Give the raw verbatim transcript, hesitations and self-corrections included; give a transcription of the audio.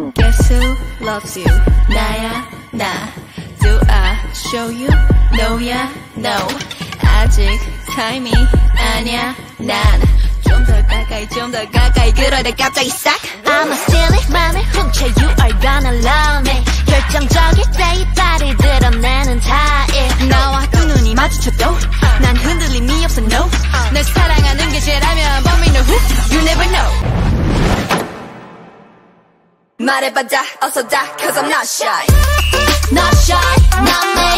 Guess who loves you? 나야 나. Do I show you? No야 no. 아직 타임이 아니야 난. 좀 더 가까이 좀 더 가까이 그러다 갑자기 싹. I'ma steal it 맘을 훔쳐 You are gonna love me. 결정적일 때 이 발을 드러내는 타입. 나와 두 눈이 마주쳐도 난 흔들림이 없어 no. 널 사랑하는 게 죄라면 But me know who You never know. 말해봐 다 어서 다 Cause I'm not shy. Not shy 난 내